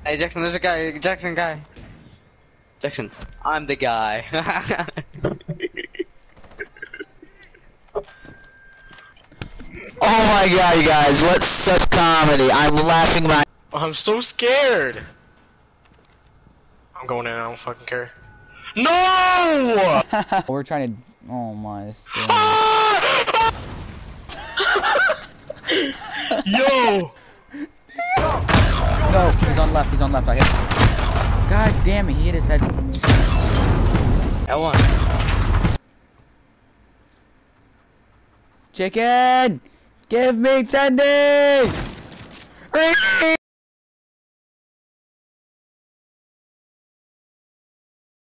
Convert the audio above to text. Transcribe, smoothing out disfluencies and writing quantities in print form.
Hey Jackson, there's a guy. Jackson, guy. Jackson, I'm the guy. Oh my god, you guys, what such comedy. I'm laughing my— I'm so scared. I'm going in, I don't fucking care. No! We're trying to. Oh my. Yo! No, he's on left. He's on left. I hit him. God damn it! He hit his head. L1. Chicken, give me 10 days.